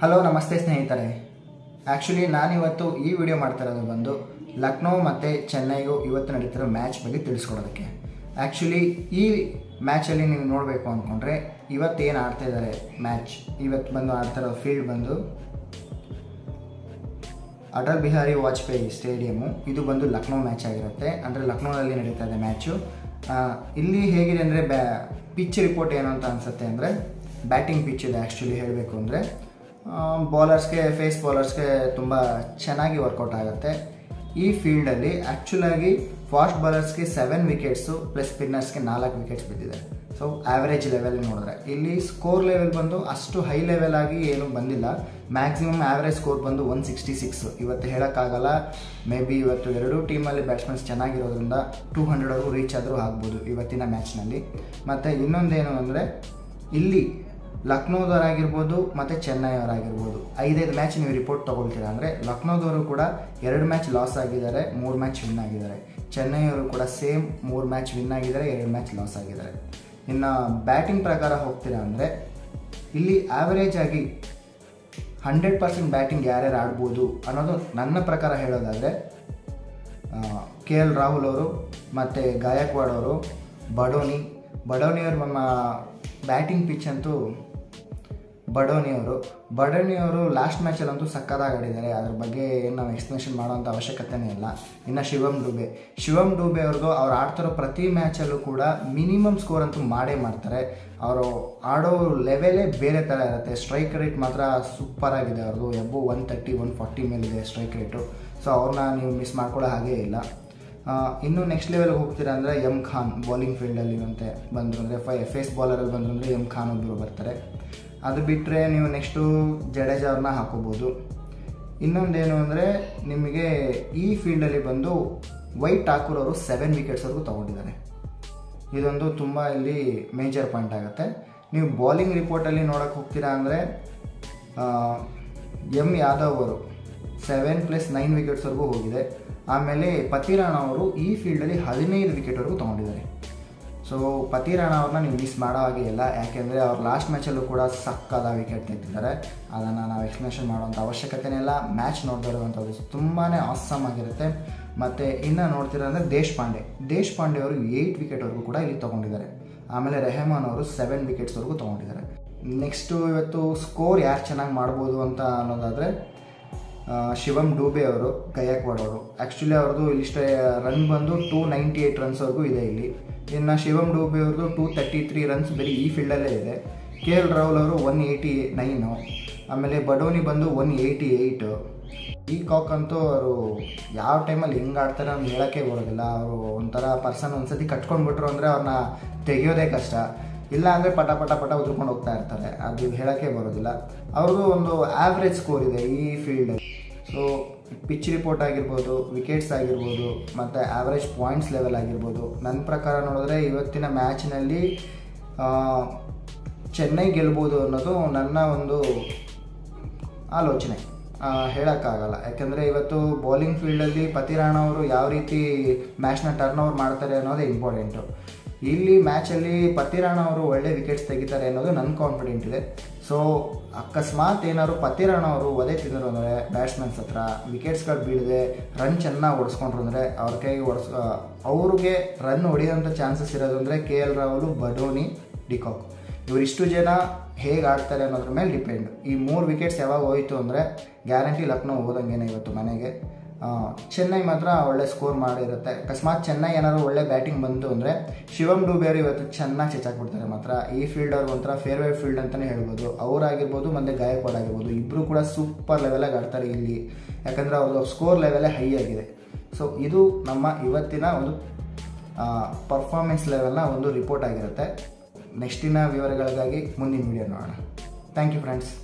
Hello ನಮಸ್ತೆ ಸ್ನೇಹಿತರೆ. Actually ನಾನಿವತ್ತು ಈ ವಿಡಿಯೋ ಮಾಡ್ತಿರೋದು ಬಂದು ಲಕ್ನೋ ಮತ್ತು ಚೆನ್ನೈಗೂ ಇವತ್ತು ನಡೀತಿರೋ ಮ್ಯಾಚ್ ಬಗ್ಗೆ ತಿಳಿಸ್ಕೊಡೋದಕ್ಕೆ. ಆ್ಯಕ್ಚುಲಿ ಈ ಮ್ಯಾಚಲ್ಲಿ ನೀವು ನೋಡಬೇಕು ಅಂದ್ಕೊಂಡ್ರೆ ಇವತ್ತೇನು ಆಡ್ತಾ ಇದ್ದಾರೆ ಮ್ಯಾಚ್, ಇವತ್ತು ಬಂದು ಆಡ್ತಿರೋ ಫೀಲ್ಡ್ ಬಂದು ಅಟಲ್ ಬಿಹಾರಿ ವಾಜಪೇಯಿ ಸ್ಟೇಡಿಯಮ್ಮು. ಇದು ಬಂದು ಲಕ್ನೋ ಮ್ಯಾಚ್ ಆಗಿರುತ್ತೆ, ಅಂದರೆ ಲಕ್ನೋದಲ್ಲಿ ನಡೀತಾ ಇದೆ ಮ್ಯಾಚು. ಇಲ್ಲಿ ಹೇಗಿದೆ ಅಂದರೆ ಪಿಚ್ ರಿಪೋರ್ಟ್ ಏನು ಅಂತ ಅನಿಸುತ್ತೆ ಅಂದರೆ ಬ್ಯಾಟಿಂಗ್ ಪಿಚ್ ಇದೆ. ಆ್ಯಕ್ಚುಲಿ ಹೇಳಬೇಕು ಅಂದರೆ ಬೌಲರ್ಸ್ಗೆ, ಫೇಸ್ ಬೌಲರ್ಸ್ಗೆ ತುಂಬ ಚೆನ್ನಾಗಿ ವರ್ಕೌಟ್ ಆಗುತ್ತೆ. ಈ ಫೀಲ್ಡಲ್ಲಿ ಆ್ಯಕ್ಚುಲಾಗಿ ಫಾಸ್ಟ್ ಬೌಲರ್ಸ್ಗೆ 7 ವಿಕೆಟ್ಸು ಪ್ಲಸ್ ಸ್ಪಿನ್ನರ್ಸ್ಗೆ 4 ವಿಕೆಟ್ಸ್ ಬಿದ್ದಿದೆ. ಸೊ ಆ್ಯಾವ್ರೇಜ್ ಲೆವೆಲ್ ನೋಡಿದ್ರೆ ಇಲ್ಲಿ ಸ್ಕೋರ್ ಲೆವೆಲ್ ಬಂದು ಅಷ್ಟು ಹೈ ಲೆವೆಲ್ ಆಗಿ ಏನೂ ಬಂದಿಲ್ಲ. ಮ್ಯಾಕ್ಸಿಮಮ್ ಆ್ಯಾವ್ರೇಜ್ ಸ್ಕೋರ್ ಬಂದು 166. ಇವತ್ತು ಹೇಳೋಕ್ಕಾಗಲ್ಲ, ಮೇ ಬಿ ಇವತ್ತು ಎರಡೂ ಟೀಮಲ್ಲಿ ಬ್ಯಾಟ್ಸ್ಮನ್ಸ್ ಚೆನ್ನಾಗಿರೋದ್ರಿಂದ 200ವರೆಗೂ ರೀಚ್ ಆದರೂ ಆಗ್ಬೋದು ಇವತ್ತಿನ ಮ್ಯಾಚ್ನಲ್ಲಿ. ಮತ್ತು ಇನ್ನೊಂದೇನು ಅಂದರೆ ಇಲ್ಲಿ ಲಕ್ನೋದವರಾಗಿರ್ಬೋದು ಮತ್ತು ಚೆನ್ನೈಯವರಾಗಿರ್ಬೋದು 5 ಮ್ಯಾಚ್ ನೀವು ರಿಪೋರ್ಟ್ ತೊಗೊಳ್ತೀರಾ ಅಂದರೆ ಲಕ್ನೋದವರು ಕೂಡ 2 ಮ್ಯಾಚ್ ಲಾಸ್ ಆಗಿದ್ದಾರೆ, 3 ಮ್ಯಾಚ್ ವಿನ್ ಆಗಿದ್ದಾರೆ. ಚೆನ್ನೈಯವರು ಕೂಡ ಸೇಮ್ 3 ಮ್ಯಾಚ್ ವಿನ್ ಆಗಿದ್ದಾರೆ, 2 ಮ್ಯಾಚ್ ಲಾಸ್ ಆಗಿದ್ದಾರೆ. ಇನ್ನು ಬ್ಯಾಟಿಂಗ್ ಪ್ರಕಾರ ಹೋಗ್ತೀರಾ ಅಂದರೆ ಇಲ್ಲಿ ಆ್ಯಾವರೇಜ್ ಆಗಿ 100% ಬ್ಯಾಟಿಂಗ್ ಯಾರ್ಯಾರು ಆಡ್ಬೋದು ಅನ್ನೋದು ನನ್ನ ಪ್ರಕಾರ ಹೇಳೋದಾದರೆ KL ರಾಹುಲ್ ಅವರು ಮತ್ತು ಗಾಯಕ್ವಾಡ್ ಅವರು, ಬಡೋನಿಯವರು ನಮ್ಮ ಬ್ಯಾಟಿಂಗ್ ಪಿಚ್ ಅಂತೂ ಬಡೋನಿಯವರು ಲಾಸ್ಟ್ ಮ್ಯಾಚಲ್ಲಂತೂ ಸಕ್ಕತ್ತಾಗಿ ಆಡಿದ್ದಾರೆ. ಅದ್ರ ಬಗ್ಗೆ ಏನು ನಾವು ಎಕ್ಸ್ಪ್ಲನೇಷನ್ ಮಾಡೋಂಥ ಅವಶ್ಯಕತೆನೇ ಇಲ್ಲ. ಇನ್ನು ಶಿವಮ್ ಡೂಬೆ ಅವ್ರದ್ದು ಅವ್ರು ಆಡ್ತಿರೋ ಪ್ರತಿ ಮ್ಯಾಚಲ್ಲೂ ಕೂಡ ಮಿನಿಮಮ್ ಸ್ಕೋರ್ ಅಂತೂ ಮಾಡೇ ಮಾಡ್ತಾರೆ. ಅವರು ಆಡೋ ಲೆವೆಲೇ ಬೇರೆ ಥರ ಇರುತ್ತೆ. ಸ್ಟ್ರೈಕ್ ರೇಟ್ ಮಾತ್ರ ಸೂಪರ್ ಆಗಿದೆ ಅವ್ರದ್ದು, ಎಬ್ಬೋ 130, 140 ಮೇಲಿದೆ ಸ್ಟ್ರೈಕ್ ರೇಟು. ಸೊ ಅವ್ರನ್ನ ನೀವು ಮಿಸ್ ಮಾಡ್ಕೊಳ್ಳೋ ಹಾಗೇ ಇಲ್ಲ. ಇನ್ನು ನೆಕ್ಸ್ಟ್ ಲೆವೆಲ್ಗೆ ಹೋಗ್ತೀರಾ ಅಂದರೆ ಎಮ್ ಖಾನ್ ಬೌಲಿಂಗ್ ಫೀಲ್ಡಲ್ಲಿ ಅಂತೆ ಬಂದರು ಅಂದರೆ ಫೇಸ್ ಬೌಲರಲ್ಲಿ ಬಂದರು ಅಂದರೆ ಎಮ್ ಖಾನ್ ಒಬ್ಬರು ಬರ್ತಾರೆ. ಅದು ಬಿಟ್ಟರೆ ನೀವು ನೆಕ್ಸ್ಟು ಜಡೇಜಾ ಅವ್ರನ್ನ ಹಾಕೋಬೋದು. ಇನ್ನೊಂದೇನು ಅಂದರೆ ನಿಮಗೆ ಈ ಫೀಲ್ಡಲ್ಲಿ ಬಂದು ವೈಟ್ ಠಾಕೂರ್ ಅವರು 7 ವಿಕೆಟ್ಸ್ವರೆಗೂ ತೊಗೊಂಡಿದ್ದಾರೆ. ಇದೊಂದು ತುಂಬ ಇಲ್ಲಿ ಮೇಜರ್ ಪಾಯಿಂಟ್ ಆಗುತ್ತೆ. ನೀವು ಬೌಲಿಂಗ್ ರಿಪೋರ್ಟಲ್ಲಿ ನೋಡೋಕ್ಕೆ ಹೋಗ್ತೀರಾ ಅಂದರೆ ಎಮ್ ಯಾದವ್ ಅವರು 7 + 9 ವಿಕೆಟ್ಸ್ವರೆಗೂ ಹೋಗಿದೆ. ಆಮೇಲೆ ಪತಿರಾಣ ಅವರು ಈ ಫೀಲ್ಡಲ್ಲಿ 15 ವಿಕೆಟ್ವರೆಗೂ ತೊಗೊಂಡಿದ್ದಾರೆ. ಸೊ ಪತಿರಾಣ ಅವ್ರನ್ನ ನೀವು ಮಿಸ್ ಮಾಡೋ ಹಾಗೆ ಇಲ್ಲ, ಯಾಕೆಂದರೆ ಅವ್ರು ಲಾಸ್ಟ್ ಮ್ಯಾಚಲ್ಲೂ ಕೂಡ ಸಕ್ಕದ ವಿಕೆಟ್ ತೆಗೆದಿದ್ದಾರೆ. ಅದನ್ನು ನಾವು ಎಕ್ಸ್ಪ್ಲನೇಷನ್ ಮಾಡೋವಂಥ ಅವಶ್ಯಕತೆನೇ ಇಲ್ಲ. ಮ್ಯಾಚ್ ನೋಡ್ತಿರುವಂಥದ್ದು ತುಂಬಾ ಆಸಮ್ ಆಗಿರುತ್ತೆ. ಮತ್ತು ಇನ್ನು ನೋಡ್ತೀರಾ ಅಂದರೆ ದೇಶಪಾಂಡೆ ಅವರು 8 ವಿಕೆಟ್ವರೆಗೂ ಕೂಡ ಇಲ್ಲಿ ತೊಗೊಂಡಿದ್ದಾರೆ. ಆಮೇಲೆ ರೆಹಮಾನ್ ಅವರು 7 ವಿಕೆಟ್ಸ್ವರೆಗೂ ತೊಗೊಂಡಿದ್ದಾರೆ. ನೆಕ್ಸ್ಟು ಇವತ್ತು ಸ್ಕೋರ್ ಯಾರು ಚೆನ್ನಾಗಿ ಮಾಡ್ಬೋದು ಅಂತ ಅನ್ನೋದಾದರೆ ಶಿವಮ್ ಡೂಬೆ ಅವರು, ಗಯಕ್ವಾಡ್ ಅವರು. ಆ್ಯಕ್ಚುಲಿ ಅವ್ರದ್ದು ಇಲ್ಲಿಷ್ಟೇ ರನ್ ಬಂದು 298 ರನ್ಸ್ವರೆಗೂ ಇದೆ ಇಲ್ಲಿ. ಇನ್ನು ಶಿವಮ್ ಡೂಬೆ ಅವ್ರದ್ದು 233 ರನ್ಸ್ ಬರೀ ಈ ಫೀಲ್ಡಲ್ಲೇ ಇದೆ. KL ರಾಹುಲ್ ಅವರು 189, ಆಮೇಲೆ ಬಡೋನಿ ಬಂದು 188. ಈ ಕಾಕ್ ಅಂತೂ ಅವರು ಯಾವ ಟೈಮಲ್ಲಿ ಹೆಂಗೆ ಆಡ್ತಾರೆ ಅಂತ ಹೇಳೋಕ್ಕೆ ಬರೋದಿಲ್ಲ. ಅವರು ಒಂಥರ ಪರ್ಸನ್ ಒಂದ್ಸತಿ ಕಟ್ಕೊಂಡ್ಬಿಟ್ರು ಅಂದರೆ ಅವ್ರನ್ನ ತೆಗೆಯೋದೇ ಕಷ್ಟ. ಇಲ್ಲ ಅಂದರೆ ಪಟ ಉದ್ರಕೊಂಡು ಹೋಗ್ತಾ ಇರ್ತಾರೆ, ಅದು ಹೇಳೋಕ್ಕೆ ಬರೋದಿಲ್ಲ. ಅವ್ರದ್ದು ಒಂದು ಆ್ಯಾವ್ರೇಜ್ ಸ್ಕೋರ್ ಇದೆ ಈ ಫೀಲ್ಡಲ್ಲಿ. ಸೊ ಪಿಚ್ ರಿಪೋರ್ಟ್ ಆಗಿರ್ಬೋದು, ವಿಕೆಟ್ಸ್ ಆಗಿರ್ಬೋದು, ಮತ್ತು ಆ್ಯಾವ್ರೇಜ್ ಪಾಯಿಂಟ್ಸ್ ಲೆವೆಲ್ ಆಗಿರ್ಬೋದು, ನನ್ನ ಪ್ರಕಾರ ನೋಡಿದ್ರೆ ಇವತ್ತಿನ ಮ್ಯಾಚ್ನಲ್ಲಿ ಚೆನ್ನೈ ಗೆಲ್ಬೋದು ಅನ್ನೋದು ನನ್ನ ಒಂದು ಆಲೋಚನೆ. ಹೇಳೋಕ್ಕಾಗಲ್ಲ, ಯಾಕೆಂದರೆ ಇವತ್ತು ಬೌಲಿಂಗ್ ಫೀಲ್ಡಲ್ಲಿ ಪತಿರಾಣ ಅವರು ಯಾವ ರೀತಿ ಮ್ಯಾಚ್ನ ಟರ್ನ್ ಓವರ್ ಮಾಡ್ತಾರೆ ಅನ್ನೋದೇ ಇಂಪಾರ್ಟೆಂಟು. ಇಲ್ಲಿ ಮ್ಯಾಚಲ್ಲಿ ಪತಿರಾಣ ಅವರು ಒಳ್ಳೆ ವಿಕೆಟ್ಸ್ ತೆಗಿತಾರೆ ಅನ್ನೋದು ನನ್ನ ಕಾನ್ಫಿಡೆಂಟ್ ಇದೆ. ಸೊ ಅಕಸ್ಮಾತ್ ಏನಾದ್ರು ಪತಿರಾಣ ಅವರು ಒದೆ ತಿಂದರು ಅಂದರೆ ಬ್ಯಾಟ್ಸ್ಮನ್ಸ್ ಹತ್ರ ವಿಕೆಟ್ಸ್ಗಳು ಬೀಳದೆ ರನ್ ಚೆನ್ನಾಗಿ ಹೊಡೆಸ್ಕೊಂಡ್ರು ಅಂದರೆ ಅವ್ರ ಕೈಗೆ ಅವ್ರಿಗೆ ರನ್ ಹೊಡೆಯೋಂಥ ಚಾನ್ಸಸ್ ಇರೋದು ಅಂದರೆ KL ರಾಹುಲ್, ಬಡೋನಿ, ಡಿಕಾಕ್. ಇವರಿಷ್ಟು ಜನ ಹೇಗೆ ಆಡ್ತಾರೆ ಅನ್ನೋದ್ರ ಮೇಲೆ ಡಿಪೆಂಡ್. ಈ 3 ವಿಕೆಟ್ಸ್ ಯಾವಾಗ ಹೋಯಿತು ಅಂದರೆ ಗ್ಯಾರಂಟಿ ಲಕ್ನೋ ಹೋದಂಗೆ ಇವತ್ತು ಮನೆಗೆ. ಚೆನ್ನೈ ಮಾತ್ರ ಒಳ್ಳೆ ಸ್ಕೋರ್ ಮಾಡಿರುತ್ತೆ. ಅಕಸ್ಮಾತ್ ಚೆನ್ನೈ ಏನಾದರೂ ಒಳ್ಳೆ ಬ್ಯಾಟಿಂಗ್ ಬಂತು ಅಂದರೆ ಶಿವಮ್ ಡೂಬೆ ಅವರು ಇವತ್ತು ಚೆನ್ನಾಗಿ ಚೆಚ್ಚಾಕ್ಬಿಡ್ತಾರೆ. ಮಾತ್ರ ಈ ಫೀಲ್ಡ್ ಅವ್ರಿಗೆ ಒಂಥರ ಫೇರ್ವೇಟ್ ಫೀಲ್ಡ್ ಅಂತಲೇ ಹೇಳ್ಬೋದು. ಅವರಾಗಿರ್ಬೋದು ಮತ್ತು ಗಾಯಕ್ವಾಡ್ ಆಗಿರ್ಬೋದು, ಇಬ್ಬರು ಕೂಡ ಸೂಪರ್ ಲೆವೆಲಾಗಿ ಆಡ್ತಾರೆ ಇಲ್ಲಿ, ಯಾಕಂದರೆ ಅವ್ರದ್ದು ಸ್ಕೋರ್ ಲೆವೆಲೇ ಹೈ ಆಗಿದೆ. ಸೊ ಇದು ನಮ್ಮ ಇವತ್ತಿನ ಒಂದು ಪರ್ಫಾರ್ಮೆನ್ಸ್ ಲೆವೆಲ್ನ ಒಂದು ರಿಪೋರ್ಟ್ ಆಗಿರುತ್ತೆ. ನೆಕ್ಸ್ಟಿನ ವಿವರಗಳಿಗಾಗಿ ಮುಂದಿನ ವೀಡಿಯೋ ನೋಡೋಣ. Thank you friends.